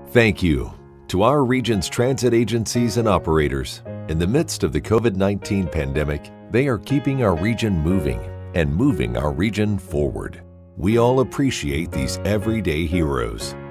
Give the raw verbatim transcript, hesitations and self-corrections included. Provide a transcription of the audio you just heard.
Thank you to our region's transit agencies and operators. In the midst of the COVID nineteen pandemic, they are keeping our region moving and moving our region forward. We all appreciate these everyday heroes.